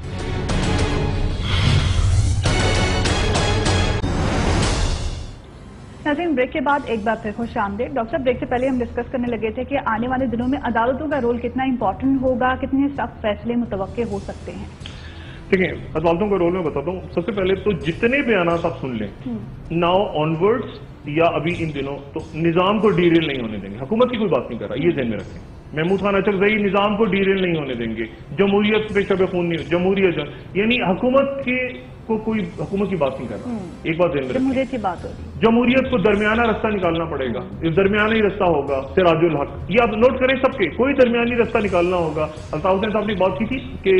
ناظرین, بریک کے بعد ایک بار پھر خوش آمدید. ڈاکٹر صاحب, بریک سے پہلے ہم ڈسکس کرنے لگے تھے کہ آنے والے دنوں میں عدالتوں کا رول کتنا امپورٹنٹ ہوگا, کتنے سخت فیصلے متوقع ہو سکتے ہیں. دیکھیں, عدالتوں کا رول میں بتاتا ہوں. سب سے پہلے تو جتنے بیانات آپ سن لیں ناؤ آنورڈز یا ابھی ان دنوں, تو نظام کو ڈیریل نہیں ہونے دیں گے. حکومت کی کوئی بات نہیں کر رہا, یہ ذہن میں رکھیں. محمود خان اچکزئی نظام کو ڈیریل نہیں ہونے دیں گے. جمہوریت پہ شب خون نہیں, جمہوریت یعنی حکومت کے کو کوئی حکومت کی بات نہیں کر رہا. ایک بات ذہن میں رکھیں, جمہوریت کی بات ہوگی. جمہوریت کو درمیانہ رستہ نکالنا پڑے گا. اس درمیانہ ہی رستہ ہوگا سراج الحق. یہ آپ نوٹ کریں, سب کے کوئی درمیانی رستہ نکالنا ہوگا. الطاف حسین صاحب نے بات کی تھی کہ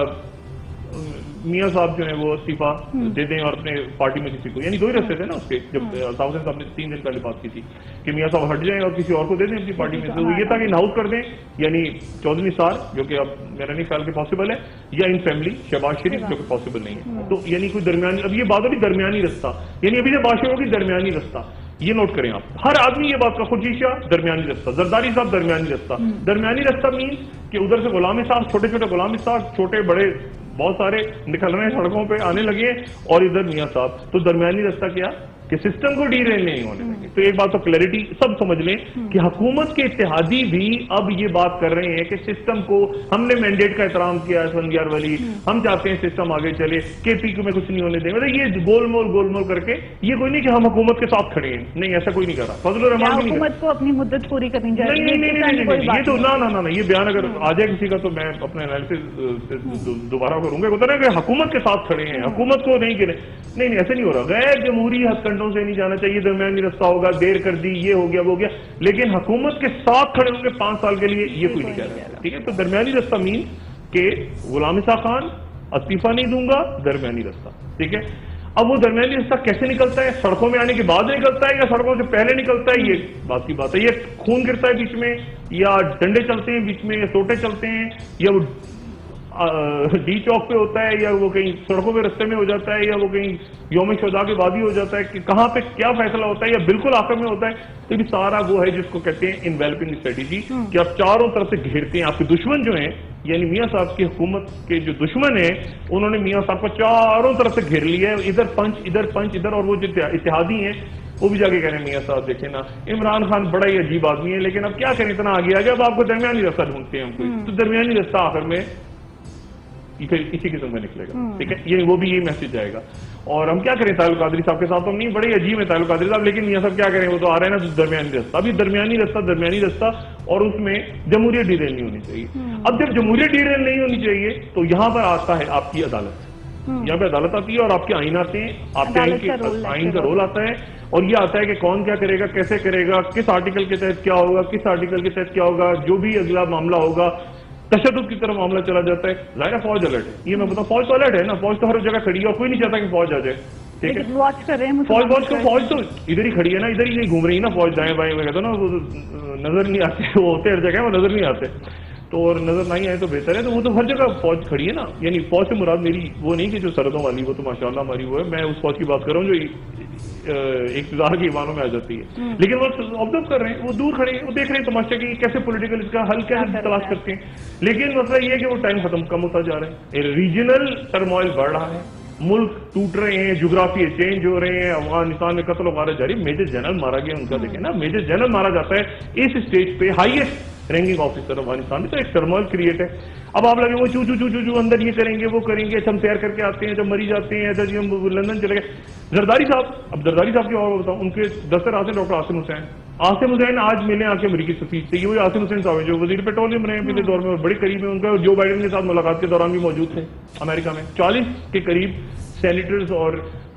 میاں صاحب جو ہیں وہ استعفیٰ دے دیں اور اپنے پارٹی میں کسی کو, یعنی 2 ہی رستے تھے نا اس کے, جب الطاف حسین صاحب نے 3 دن پہلے بات کی تھی کہ میاں صاحب ہٹ جائیں اور کسی اور کو دے دیں اپنی پارٹی میں. تو یہ تھا کہ ناؤٹ کر دیں, یعنی چودھری نثار جو کہ اب میرا نہیں خیال کہ پاسبل ہے, یا ان فیملی شہباز شریف جو کہ پاسبل نہیں ہے. تو یعنی کوئی درمیانی, اب یہ بات ہوگی درمیانی رستہ, یعنی ابھی سے بات ہوگی درمیانی رستہ. یہ نوٹ کریں آپ, ہر آدمی یہ بات کا, خورشید شاہ درمیانی رستہ, زرداری صاحب درمیانی رستہ. درمیانی رستہ مینس کہ ادھر سے غلامی صاحب, چھوٹے چھوٹے غلامی صاحب, چھوٹے بڑے بہت سارے نکل رہے ہیں سڑکوں پہ آنے لگے, اور ادھر میاں صاحب. تو درمیانی رستہ کیا کہ سسٹم کو ڈیریل نہیں ہونے دیں گے. تو ایک بات تو کلیئرٹی سب سمجھ لیں کہ حکومت کے اتحادی بھی اب یہ بات کر رہے ہیں کہ سسٹم کو, ہم نے مینڈیٹ کا احترام کیا ہے اسفندیار ولی, ہم چاہتے ہیں سسٹم آگے چلے, کے پی کو میں کچھ نہیں ہونے دیں. مطلب یہ گول مول کر کے, یہ کوئی نہیں کہ ہم حکومت کے ساتھ کھڑے ہیں, نہیں ایسا کوئی نہیں کر رہا. فضل الرحمان بھی حکومت کو اپنی مدت پوری کرنی چاہیے. نہیں, یہ تو نہ یہ بیان اگر آ جائے کسی کا تو میں اپنے انالیسس دوبارہ کروں گا. ہوتا ہے کہ حکومت کے ساتھ کھڑے ہیں, حکومت کو نہیں کریں. نہیں ایسا نہیں ہو رہا. غیر جمہوری ہتھ کنڈوں سے نہیں جانا چاہیے, درمیانی رستہ ہوگا, دیر کر دی, یہ ہو گیا وہ گیا, لیکن حکومت کے ساتھ کھڑے ہوں گے 5 سال کے لیے, یہ کوئی نہیں کہہ رہا. ٹھیک ہے, تو درمیانی رستہ مین کہ غلام اسحاق خان استعفیٰ نہیں دوں گا, درمیانی رستہ. ٹھیک ہے, اب وہ درمیانی رستہ کیسے نکلتا ہے, سڑکوں میں آنے کے بعد نکلتا ہے یا سڑکوں سے پہلے نکلتا ہے, یہ بات کی بات ہے. یہ خون گرتا ہے بیچ میں, یا ڈنڈے چلتے ہیں بیچ میں, یا سوٹے چلتے ہیں, یا وہ ڈی چوک پہ ہوتا ہے, یا وہ کہیں سڑکوں کے رستے میں ہو جاتا ہے, یا وہ کہیں یوم شہداء کے بعد ہی ہو جاتا ہے, کہ کہاں پہ کیا فیصلہ ہوتا ہے, یا بالکل آخر میں ہوتا ہے. تو یہ سارا وہ ہے جس کو کہتے ہیں انویلپنگ اسٹریٹجی, کہ آپ چاروں طرف سے گھیرتے ہیں. آپ کے دشمن جو ہیں, یعنی میاں صاحب کی حکومت کے جو دشمن ہیں, انہوں نے میاں صاحب کو چاروں طرف سے گھیر لیا ہے, ادھر پنچ ادھر, اور وہ جو اتحادی ہیں وہ بھی جا کے کہہ رہے ہیں میاں صاحب دیکھیں نا, عمران خان بڑا ہی عجیب آدمی ہے, لیکن اب کیا کریں, اتنا آگے آ گیا, اب آپ کو درمیانی رستہ ڈھونڈتے ہیں ہم کوئی. تو درمیانی رستہ آخر میں اسی قسم میں نکلے گا. ٹھیک ہے, یہ وہ بھی یہ میسج آئے گا. اور ہم کیا کریں, طاہر القادری صاحب کے ساتھ تو نہیں, بڑے عجیب ہے طاہر القادری صاحب, لیکن میاں صاحب کیا کریں, وہ تو آ رہے ہیں نا درمیانی رستہ. ابھی درمیانی رستہ, اور اس میں جمہوریت ڈیریل نہیں ہونی چاہیے. اب جب جمہوریت ڈیریل نہیں ہونی چاہیے تو یہاں پر آتا ہے آپ کی عدالت. یہاں پہ عدالت آتی ہے اور آپ کے آئین آتے ہیں, آپ کے آئین کا رول آتا ہے, اور یہ آتا ہے کہ کون کیا کرے گا, کیسے کرے گا, کس آرٹیکل کے تحت کیا ہوگا, کس آرٹیکل کے تحت کیا ہوگا, جو بھی اگلا معاملہ ہوگا. تشدد کی طرف معاملہ چلا جاتا ہے, ظاہر فوج الرٹ ہے. یہ میں بتاؤں, فوج تو الرٹ ہے نا, فوج تو ہر جگہ کھڑی ہے, اور کوئی نہیں چاہتا کہ فوج آ جائے. ٹھیک ہے, فوج تو ادھر ہی کھڑی ہے نا, ادھر ہی نہیں گھوم رہی نا فوج دائیں بائیں. میں کہتا ہوں نا, وہ نظر نہیں آتے, وہ ہوتے ہر جگہ, وہ نظر نہیں آتے. تو اور نظر نہیں آئے تو بہتر ہے. تو وہ تو ہر جگہ فوج کھڑی ہے نا. یعنی فوج سے مراد میری وہ نہیں کہ جو سرحدوں والی, وہ تو ماشاءاللہ ہماری وہ ہے. میں اس فوج کی بات کر رہا ہوں جو اقتدار کے ایوانوں میں آ جاتی ہے. لیکن وہ آبزرو کر رہے ہیں, وہ دور کھڑے ہیں, وہ دیکھ رہے ہیں تماشا کہ کیسے پولیٹیکل اس کا حل کیسے تلاش کرتے ہیں. لیکن مسئلہ یہ ہے کہ وہ ٹائم کم ہوتا جا رہا ہے, ریجنل ٹرموائل بڑھ رہا ہے, ملک ٹوٹ رہے ہیں, جغرافی چینج ہو رہے ہیں, افغانستان میں قتل و غارت جاری. میجر جنرل مارا گیا ان کا, دیکھیں نا, میجر جنرل مارا جاتا ہے اس اسٹیج پہ, ہائیسٹ رینکنگ آفیسر افغانستان میں. تو ایک ٹرموائل کریٹ ہے. اب آپ لگے وہ چو اندر یہ کریں گے وہ کریں گے, ہم سیر کر کے آتے ہیں, جب مری جاتے ہیں, جی ہم لندن چلے گئے. زرداری صاحب کی اور بتاؤں, ان کے دفتر آتے ہیں ڈاکٹر عاصم حسین آج ملے آ کے امریکی سفیر سے. یہ وہی عاصم حسین صاحب جو وزیر پیٹرولیم رہے ہیں پچھلے دور میں, اور بڑے قریب ہیں ان کا, اور جو بائیڈن کے ساتھ ملاقات کے دوران بھی موجود تھے امریکہ میں. 40 کے قریب سینیٹرز اور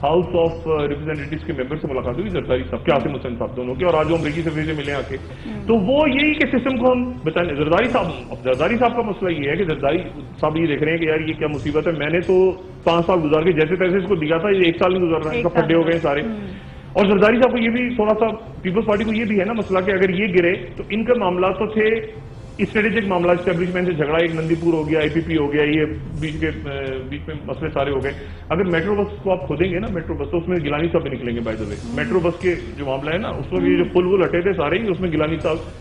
ہاؤس آف ریپرزینٹیٹیوز کے ممبر سے ملاقات ہوئی زرداری صاحب کے، عاصم حسین صاحب دونوں کی، اور آج وہ امریکی سفیر سے ملے آ کے. تو وہ یہی کہ سسٹم کو ہم بچائیں. زرداری صاحب کا مسئلہ یہ ہے کہ زرداری صاحب یہ دیکھ رہے ہیں کہ یار یہ کیا مصیبت ہے، میں نے تو 5 سال گزار کے جیسے تیسے اس کو دیا تھا، یہ 1 سال میں گزر رہا ہے، ان کا پھڈے ہو گئے سارے. اور زرداری صاحب کو یہ بھی تھوڑا سا پیپلز پارٹی کو یہ بھی ہے نا مسئلہ کہ اگر یہ گرے تو ان کے معاملات تو تھے اسٹریٹجک معاملات، اسٹیبلشمنٹ سے جھگڑا، ایک نندی پور ہو گیا، آئی پی پی ہو گیا، یہ بیچ میں مسئلے سارے ہو گئے. اگر میٹرو بس کو آپ کھودیں گے نا، میٹرو بس تو اس میں گیلانی صاحب بھی نکلیں گے. By the way metro bus کے جو معاملہ ہے نا اس میں یہ جو پل وہ ہٹے تھے سارے ہی، اس میں گیلانی صاحب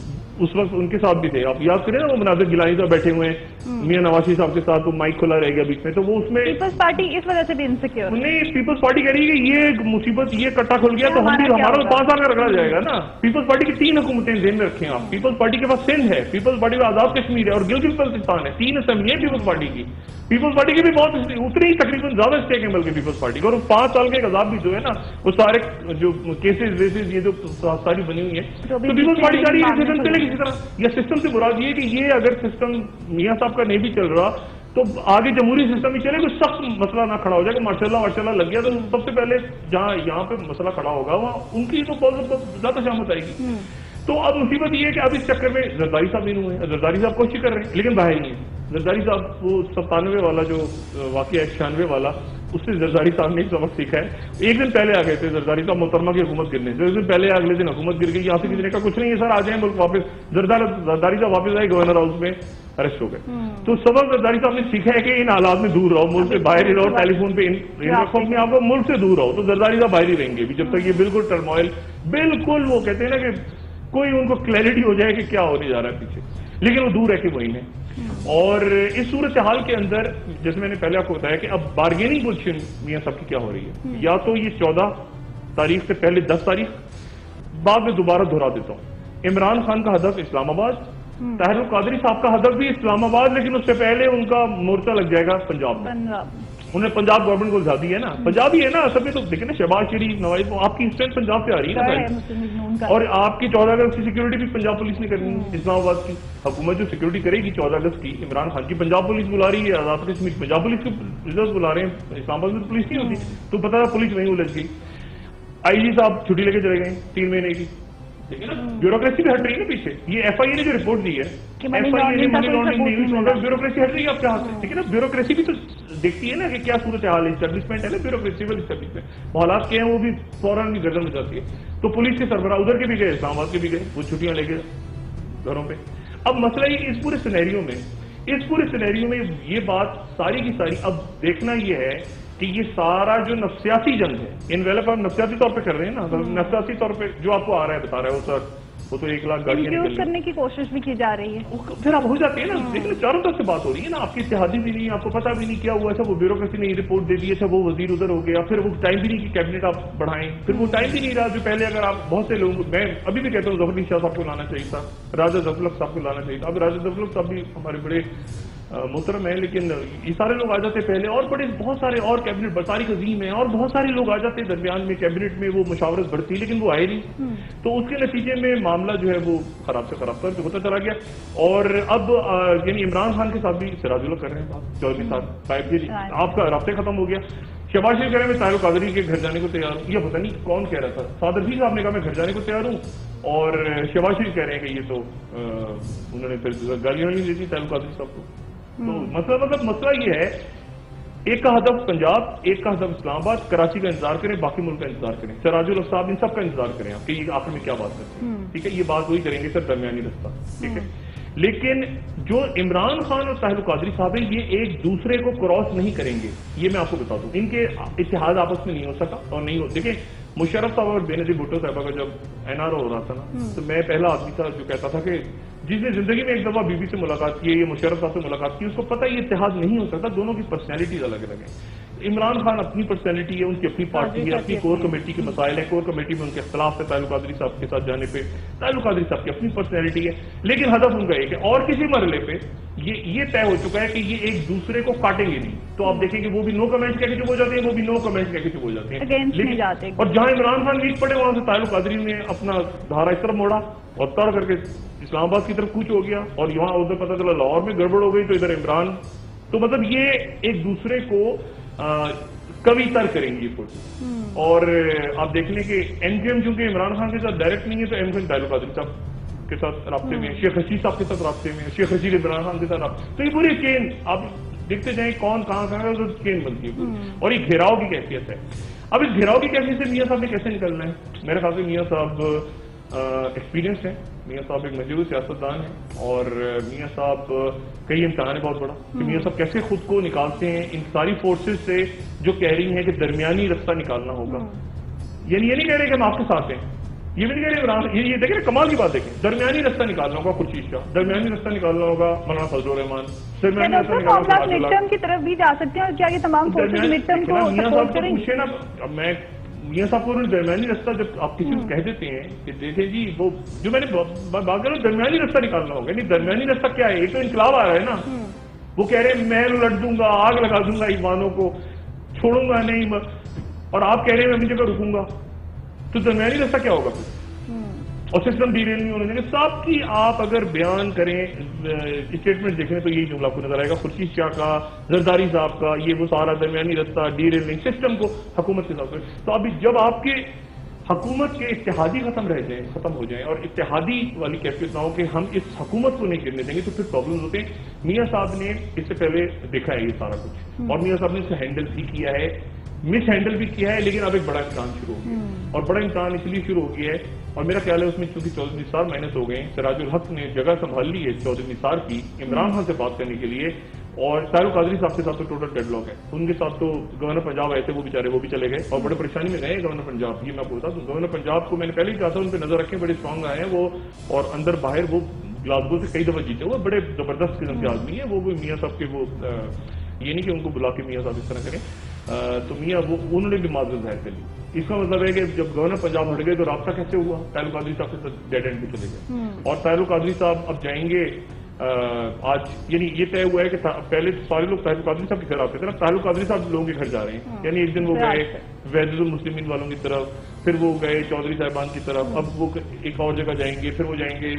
اس وقت ان کے ساتھ بھی تھے. آپ یاد کریں نا وہ مناظر گیلانی صاحب بیٹھے ہوئے ہیں میاں نوازی صاحب کے ساتھ، وہ مائک کھلا رہ گیا بیچ میں، تو وہ اس میں پیپلز پارٹی اس وجہ سے بھی انسیکیور نہیں. پیپلز پارٹی کہہ رہی ہے کہ یہ مصیبت، یہ کٹا کھل گیا تو ہم بھی ہمارا 5 سال کا رگڑا جائے گا نا. پیپلز پارٹی کی 3 حکومتیں ذہن میں رکھیں آپ. پیپلز پارٹی کے پاس سندھ ہے، پیپلز پارٹی کا آزاد کشمیر ہے اور گلگت بلتستان ہے. 3 اسمبلیاں پیپلز پارٹی کی. پیپلز پارٹی کی بھی بہت اتنی ہی تقریباً زیادہ اسٹیک ہے بلکہ پیپلز پارٹی کا. اور 5 سال کے عذاب بھی جو ہے نا وہ سارے جو کیسز ویسز یہ جو ساری بنی ہوئی ہے تو پیپلز پارٹی چاہ رہی ہے سسٹم چلے کسی طرح. یا سسٹم سے مراد یہ کہ یہ اگر سسٹم میاں صاحب کا نہیں بھی چل رہا تو آگے جمہوری سسٹم ہی چلے، کوئی سخت مسئلہ نہ کھڑا ہو جائے کہ ماشاء اللہ لگ گیا تو سب سے پہلے جہاں یہاں پہ مسئلہ کھڑا ہوگا وہاں ان کی تو بہت زیادہ شامت آئے گی. تو اب مصیبت یہ ہے کہ اب اس چکر میں زرداری صاحب نہیں ہوئے ہیں. زرداری صاحب کوشش کر رہے ہیں لیکن باہر نہیں ہے. زرداری صاحب وہ 97 والا جو واقعہ ہے 96 والا، اس سے زرداری صاحب نے سبق سیکھا ہے. ایک دن پہلے آ گئے تھے زرداری صاحب محترمہ کی حکومت گرنے سے، ایک دن پہلے اگلے دن حکومت گر گئی. یہاں سے کسی نے کہا کچھ نہیں ہے سر آ جائیں ملک واپس. زرداری صاحب واپس آئے، گورنر ہاؤس میں ارسٹ ہو گئے. تو سبق زرداری صاحب نے سیکھا ہے کہ ان حالات میں دور رہو، ملک سے باہر ہی رہو، ٹیلی فون پہ رکھو اپنے آپ کو، ملک سے دور رہو. تو زرداری صاحب باہر ہی رہیں گے جب تک یہ بالکل ٹرموائل، بالکل وہ کہتے ہیں نا کہ کوئی ان کو کلیئرٹی ہو جائے کہ کیا ہونے جا رہا ہے پیچھے. لیکن وہ دور ہے کہ وہی ہیں. اور اس صورتحال کے اندر جیسے میں نے پہلے آپ کو بتایا کہ اب بارگیننگ پوزیشن میاں سب کی کیا ہو رہی ہے. یا تو یہ 14 تاریخ سے پہلے 10 تاریخ، بعد میں دوبارہ دہرا دیتا ہوں، عمران خان کا ہدف اسلام آباد، طاہر القادری صاحب کا ہدف بھی اسلام آباد، لیکن اس سے پہلے ان کا مورچہ لگ جائے گا پنجاب میں. انہیں پنجاب گورنمنٹ کو الزا دی ہے نا، پنجابی ہے نا اصل میں. تو دیکھیں نا شہباز شریف، نواز، آپ کی اسٹرینتھ پنجاب سے آ رہی ہے نا. اور آپ کی 14 اگست کی سیکورٹی بھی پنجاب پولیس نے کرنی ہے. اسلام آباد کی حکومت جو سیکورٹی کرے گی 14 اگست کی، عمران خان کی پنجاب پولیس بلا رہی ہے، آزاد کشمیر پنجاب پولیس کے ریزرو بلا رہے ہیں. اسلام آباد میں پولیس نہیں ہوتی. تو پتا تھا پولیس وہیں الجھ گئی. آئی جی صاحب چھٹی لے کے چلے گئے 3 مہینے کی. دیکھیں نا بیوروکریسی بھی ہٹ رہی ہے نا پیچھے. یہ ایف آئی اے نے جو رپورٹ دی ہے، بیوروکریسی ہٹ رہی ہے آپ کے ہاتھ سے. ٹھیک ہے نا، بیوروکریسی بھی تو دیکھتی ہے نا کہ کیا صورتحال ہے. اسٹیبلشمنٹ ہے نا بیوروکریسی اسٹیبلشمنٹ، حالات کیا ہیں وہ بھی فوراً بھی گردن اچھاتی ہے. تو پولیس کے سربراہ ادھر کے بھی گئے، اسلام آباد کے بھی گئے، وہ چھٹیاں لے کے گھروں پہ. اب مسئلہ یہ کہ اس پورے سینیریو میں یہ بات ساری کی ساری اب دیکھنا یہ ہے کہ یہ سارا جو نفسیاتی جنگ ہے، انویلپ آپ نفسیاتی طور پہ کر رہے ہیں نا، نفسیاتی طور پہ جو آپ کو آ رہا ہے بتا رہا ہے وہ سر وہ تو 1 لاکھ گاڑیاں یوز کرنے کی کوشش بھی کی جا رہی ہے. پھر اب ہو جاتی ہے نا. لیکن چاروں طرف سے بات ہو رہی ہے نا، آپ کی اتحادی بھی نہیں، آپ کو پتا بھی نہیں کیا ہوا. اچھا وہ بیوروکریسی نے رپورٹ دے دی، اچھا وہ وزیر ادھر ہو گیا، پھر وہ ٹائم بھی نہیں کہ کیبنٹ آپ بڑھائیں، پھر وہ ٹائم بھی نہیں رہا جو پہلے. اگر آپ بہت سے لوگ، میں ابھی بھی کہتا ہوں ظفر علی شاہ صاحب کو لانا چاہیے تھا، راجہ ظفر صاحب کو لانا چاہیے تھا. اب راجہ ظفر صاحب بھی ہمارے بڑے محترم ہیں، لیکن یہ سارے لوگ آ جاتے پہلے، اور بڑے بہت سارے اور کیبنٹ بطارق عظیم ہیں اور بہت سارے لوگ آ جاتے درمیان میں کیبنٹ میں، وہ مشاورت بڑھتی، لیکن وہ آئے نہیں. تو اس کے نتیجے میں معاملہ جو ہے وہ خراب سے خراب تر ہوتا چلا گیا. اور اب یعنی عمران خان کے ساتھ بھی سراج الحق کر رہے ہیں بات، چودھری صاحب صاحب جی آپ کا رابطے ختم ہو گیا. شہباز شریف کہہ رہے ہیں میں طاہر القادری کے گھر جانے کو تیار ہوں. یہ پتہ نہیں کون کہہ رہا تھا، سعد رفیع صاحب نے کہا میں گھر جانے کو تیار ہوں، اور شہباز شریف کہہ رہے ہیں کہ یہ تو انہوں نے پھر گالیاں نہیں دی تھی طاہر القادری صاحب کو. تو مسئلہ یہ ہے، ایک کا ہدف پنجاب، ایک کا ہدف اسلام آباد. کراچی کا انتظار کریں، باقی ملک کا انتظار کریں، سراج الحق صاحب ان سب کا انتظار کریں آپ کہ یہ آخر میں کیا بات کرتے ہیں. ٹھیک ہے، یہ بات وہی کریں گے سر، درمیانی رستہ. ٹھیک ہے، لیکن جو عمران خان اور طاہر القادری صاحب ہیں یہ ایک دوسرے کو کراس نہیں کریں گے. یہ میں آپ کو بتا دوں، ان کے اتحاد آپس میں نہیں ہو سکا اور نہیں ہو. دیکھیں مشرف صاحب اور بینظیر بھٹو صاحبہ کا جب این آر او ہو رہا تھا نا، تو میں پہلا آدمی تھا جو کہتا تھا کہ جس نے زندگی میں ایک دفعہ بی بی سے ملاقات کی ہے، یہ مشرف صاحب سے ملاقات کی، اس کو پتہ یہ اتحاد نہیں ہو سکتا. دونوں کی پرسنالٹیز الگ الگ ہیں. عمران خان اپنی پرسنالٹی ہے، ان کی اپنی پارٹی ہے، اپنی کور کمیٹی کے مسائل ہیں، کور کمیٹی میں ان کے اختلاف ہے طاہر القادری صاحب کے ساتھ جانے پہ. طاہر القادری صاحب کی اپنی پرسنالٹی ہے، لیکن ہدف ان کا ایک ہے. اور کسی مرحلے پہ یہ طے ہو چکا ہے کہ یہ ایک دوسرے کو کاٹیں گے نہیں. تو آپ دیکھیں کہ وہ بھی نو کمنٹ کہہ کے چپ ہو جاتے ہیں، وہ بھی نو کمنٹ کہہ کے چپ ہو جاتے ہیں. اور جہاں عمران خان ویک پڑے وہاں سے طاہر القادری نے اپنا دھارا اس طرف موڑا اور تڑ کر کے اسلام آباد کی طرف کوچ ہو گیا، اور یہاں ادھر پتہ چلا لاہور میں گڑبڑ ہو گئی تو ادھر عمران. تو مطلب یہ ایک دوسرے کو کبھی تر کریں گی کچھ. اور آپ دیکھ لیں کہ ایم کیو ایم چونکہ عمران خان کے ساتھ ڈائریکٹ نہیں ہے تو M Q M Tahir ul-Qadri صاحب کے ساتھ رابطے میں, شیخ رشید صاحب کے ساتھ رابطے میں, شیخ رشید عمران خان کے ساتھ رابطے, تو یہ پوری چین آپ دیکھتے جائیں کون کہاں تو چین بنتی ہے. اور یہ گھیراؤ کی کیفیت ہے. اب اس گھیراؤ کی کیفیت سے میاں صاحب نے کیسے نکلنا ہے؟ میرے خیال سے میاں صاحب ایکسپیرینس ہیں, میاں صاحب ایک مجروح سیاستدان ہیں, اور میاں صاحب کئی امتحان ہے بہت بڑا کہ میاں صاحب کیسے خود کو نکالتے ہیں ان ساری فورسز سے جو کہہ رہی ہیں کہ درمیانی رستہ نکالنا ہوگا. یعنی یہ نہیں کہہ رہے کہ ہم آپ کے ساتھ ہیں, یہ بھی نہیں کہہ رہے, یہ دیکھیں کمال کی بات دیکھیں, درمیانی رستہ نکالنا ہوگا خورشید شاہ, درمیانی رستہ نکالنا ہوگا مولانا فضل الرحمان, درمیانی رستہ نکالنا ہوگا مڈ ٹرم کی طرف بھی جا سکتے ہیں, اور کیا یہ تمام فورسز مڈ ٹرم کو سپورٹ کریں گے؟ نا میں میاں صاحب کو درمیانی رستہ جب آپ کسی کو کہہ دیتے ہیں کہ دیکھیں جی وہ جو میں نے بات کر رہا ہوں درمیانی رستہ نکالنا ہوگا, نہیں درمیانی رستہ کیا ہے؟ ایک تو انقلاب آ رہا ہے نا, وہ کہہ رہے ہیں میں الٹ دوں گا, آگ لگا دوں گا ایمانوں کو, چھوڑوں گا نہیں, اور آپ کہہ رہے ہیں میں اپنی جگہ رکوں گا, تو درمیانی رستہ کیا ہوگا پھر؟ اور سسٹم ڈیریل نہیں ہونے دیں گے. صاحب کی آپ اگر بیان کریں اسٹیٹمنٹ دیکھیں تو یہی جملہ آپ کو نظر آئے گا, خورشید شاہ کا, زرداری صاحب کا, یہ وہ سارا درمیانی رستہ ڈیریلنگ سسٹم کو حکومت کے ساتھ. تو ابھی جب آپ کے حکومت کے اتحادی ختم ہو جائیں اور اتحادی والی کیفیت نہ ہو کہ ہم اس حکومت کو نہیں گرنے دیں گے, تو پھر پرابلم ہوتے ہیں. میاں صاحب نے اس سے پہلے دیکھا ہے یہ سارا کچھ, اور میاں صاحب نے اسے ہینڈل بھی کیا ہے, مس ہینڈل بھی کیا ہے, لیکن اب ایک بڑا امتحان شروع ہو گیا. اور بڑا امتحان اس لیے شروع ہو گیا ہے, اور میرا خیال ہے اس میں چونکہ چودھری نثار مائنس ہو گئے ہیں, سراج الحق نے جگہ سنبھال لی ہے چودھری نثار کی عمران خان سے بات کرنے کے لیے, اور طاہر القادری صاحب کے ساتھ تو ٹوٹل ڈیڈ لاک ہے. ان کے ساتھ تو گورنر پنجاب آئے تھے, وہ بیچارے وہ بھی چلے گئے, اور بڑے پریشانی میں گئے گورنر پنجاب. یہ میں بولتا ہوں گورنر پنجاب کو میں نے پہلے ہی کہا تھا ان پہ نظر رکھیں, بڑے اسٹرانگ آئے ہیں وہ, اور اندر باہر وہ گلاسگو سے کئی دفعہ جیتے, وہ بڑے زبردست قسم کے آدمی ہیں. وہ میاں صاحب کے وہ یہ نہیں کہ ان کو بلا کے میاں صاحب اس طرح کریں, تو میاں وہ انہوں نے بھی معذرت ظاہر کر لی. اس کا مطلب ہے کہ جب گورنر پنجاب ہٹ گئے تو رابطہ کیسے ہوا؟ طاہر القادری صاحب کے ساتھ ڈیڈ اینڈ پہ چلے گئے, اور طاہر القادری صاحب اب جائیں گے آج, یعنی یہ طے ہوا ہے کہ پہلے سارے لوگ طاہر القادری صاحب کے گھر آتے تھے نا, طاہر القادری صاحب لوگوں کے گھر جا رہے ہیں. یعنی ایک دن وہ گئے وحدت المسلمین والوں کی طرف, پھر وہ گئے چودھری صاحبان کی طرف, اب وہ ایک اور جگہ جائیں گے, پھر وہ جائیں گے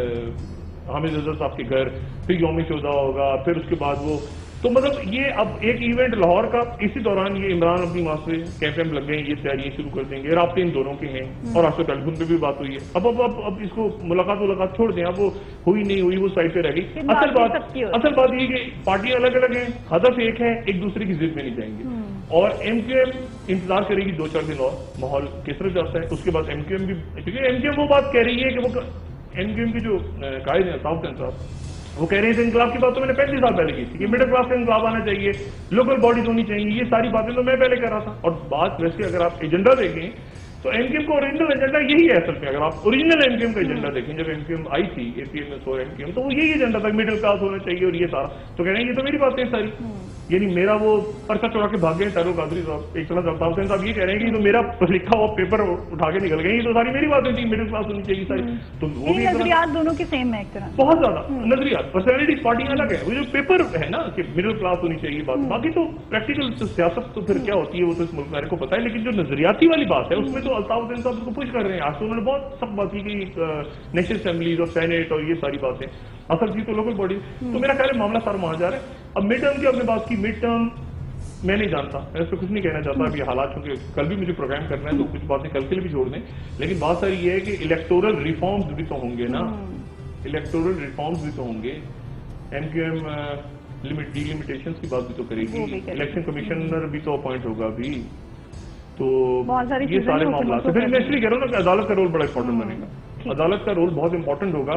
حامد اظہر صاحب کے گھر, پھر یوم شہداء ہوگا, پھر اس کے بعد وہ, تو مطلب یہ اب ایک ایونٹ لاہور کا, اسی دوران یہ عمران اپنی وہاں سے کیمپ لگ گئے, یہ تیاریاں شروع کر دیں گے. رابطے ان دونوں کے ہیں, اور آج تو ٹیلی فون پہ بھی بات ہوئی ہے. اب اس کو ملاقات چھوڑ دیں, اب وہ ہوئی نہیں ہوئی وہ سائڈ پہ رہ گئی. اصل بات یہ کہ پارٹیاں الگ الگ ہیں, ہدف ایک ہے, ایک دوسرے کی ضد میں نہیں جائیں گے. اور ایم کیو ایم انتظار کرے گی 2-4 دن اور, ماحول کس طرح جاتا ہے. اس کے بعد ایم کیو ایم بھی, کیونکہ ایم کیو ایم وہ بات کہہ رہی ہے کہ وہ ایم کیو ایم کی جو قائد ہیں صاحب وہ کہہ رہے ہیں انقلاب کی بات تو میں نے 35 سال پہلے کی تھی کہ مڈل کلاس کا انقلاب آنا چاہیے, لوکل باڈیز ہونی چاہیے, یہ ساری باتیں تو میں پہلے کر رہا تھا. اور بات ویسے اگر آپ ایجنڈا دیکھیں تو ایم کیو ایم کا اوریجنل ایجنڈا یہی ہے اصل میں. اگر آپ اوریجنل ایم کیو ایم کا ایجنڈا دیکھیں, جب ایم کیو ایم آئی تھی اے پی ایم میں 100 ایم کیو ایم, تو وہ یہی ایجنڈا تھا مڈل کلاس ہونا چاہیے اور یہ سارا. تو کہہ رہے ہیں یہ تو میری باتیں ساری, یعنی میرا وہ پرچہ چڑھا کے بھاگ گئے طاہر القادری صاحب, ایک طرح سے حسین صاحب یہ کہہ رہے ہیں کہ تو میرا لکھا ہوا پیپر اٹھا کے نکل گئے, یہ تو ساری میری باتیں تھی, مڈل کلاس ہونی چاہیے ساری. تو وہ بھی نظریات دونوں کے سیم ہے, ایک طرح بہت زیادہ نظریات, پرسنالٹیز پارٹیاں الگ ہے. وہ جو پیپر ہے نا کہ مڈل کلاس ہونی چاہیے بات, باقی تو پریکٹیکل سیاست تو پھر کیا ہوتی ہے وہ تو اس ملک میرے کو پتا ہے. لیکن جو نظریاتی والی بات ہے اس میں تو الطاف حسین صاحب کو پوچھ کر رہے ہیں. آج تو انہوں نے بہت سخت بات کی کہ نیشنل اسمبلیز اور سینیٹ اور یہ ساری باتیں, اصل چیز تو لوکل باڈیز. تو میرا خیال ہے معاملہ سارا وہاں جا رہا ہے. اب مڈ ٹرم کی آپ نے بات کی, مڈ ٹرم میں نہیں جانتا, میں اس پہ کچھ نہیں کہنا چاہتا. ابھی حالات چونکہ کل بھی مجھے پروگرام کرنا ہے تو کچھ باتیں کل کے لیے بھی چھوڑ دیں. لیکن بات ساری یہ ہے کہ الیکٹورل ریفارمز بھی تو ہوں گے نا, الیکٹورل ریفارمز بھی تو ہوں گے. M Q M delimitations کی بات بھی تو کرے گی, الیکشن کمیشنر بھی تو اپوائنٹ ہوگا ابھی, تو یہ سارے معاملات. پھر میں اس لیے کہہ رہا ہوں نا کہ عدالت کا رول بڑا امپورٹنٹ بنے گا, عدالت کا رول بہت امپورٹنٹ ہوگا.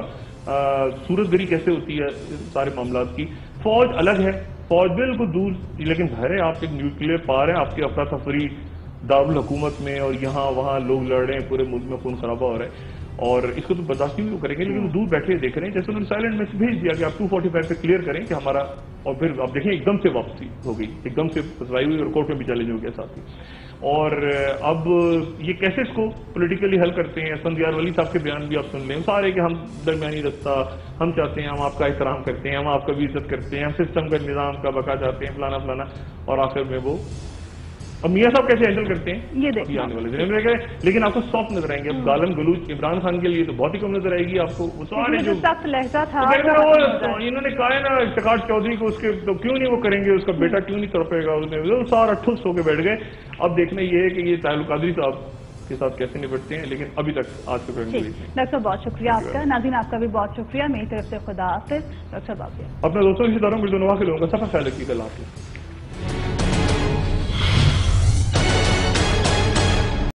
صورت گری کیسے ہوتی ہے سارے معاملات کی. فوج الگ ہے, فوج بالکل دور, لیکن ظاہر ہے آپ ایک نیوکلیر پار ہیں, آپ کی افراتفری دارالحکومت میں, اور یہاں وہاں لوگ لڑ رہے ہیں, پورے ملک میں خون خرابہ ہو رہا ہے, اور اس کو تو برداشت نہیں کریں گے. لیکن وہ دور بیٹھے دیکھ رہے ہیں, جیسے انہوں نے سائلنٹ میسج بھیج دیا کہ آپ 245 پہ کلیئر کریں کہ ہمارا, اور پھر آپ دیکھیں ایک دم سے واپسی ہو گئی, ایک دم سے پسرائی ہوئی, اور کورٹ میں بھی چیلنج ہو گیا ساتھ ہی. اور اب یہ کیسے اس کو پولیٹیکلی حل کرتے ہیں, اسفندیار ولی صاحب کے بیان بھی آپ سن لیں سارے کہ ہم درمیانی رستہ ہم چاہتے ہیں, ہم آپ کا احترام کرتے ہیں, ہم آپ کا بھی عزت کرتے ہیں, ہم سسٹم کا نظام کا بقا چاہتے ہیں, فلانا فلانا, اور آخر میں وہ اب میاں صاحب کیسے ہینڈل کرتے ہیں یہ دیکھیں آنے والے دنوں میں، لیکن آپ کو سافٹ نظر آئیں گے. اب گالم گلوچ عمران خان کے لیے تو بہت ہی کم نظر آئے گی آپ کو. وہ سارے جو سخت لہجہ تھا انہوں نے کہا ہے نا اشتقاق چودھری کو، اس کے تو کیوں نہیں وہ کریں گے، اس کا بیٹا کیوں نہیں تڑپے گا، وہ سارا ٹھس ہو کے بیٹھ گئے. اب دیکھنا یہ ہے کہ یہ طاہر القادری صاحب کے ساتھ کیسے نپٹتے ہیں، لیکن ابھی تک آج کے ڈاکٹر صاحب بہت شکریہ آپ کا. ناظرین آپ کا بھی بہت شکریہ. میری طرف سے خدا حافظ. ڈاکٹر صاحب اپنے دوستوں رشتے داروں کو کے لوگوں کا سفر خیال رکھیے گا. اللہ حافظ.